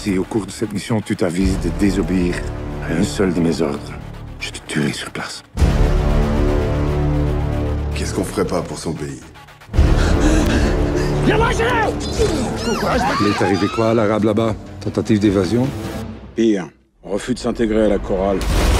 Si au cours de cette mission, tu t'avises de désobéir à un seul de mes ordres, je te tuerai sur place. Qu'est-ce qu'on ferait pas pour son pays? Il est arrivé quoi à l'arabe là-bas? Tentative d'évasion? Pire, refus de s'intégrer à la chorale.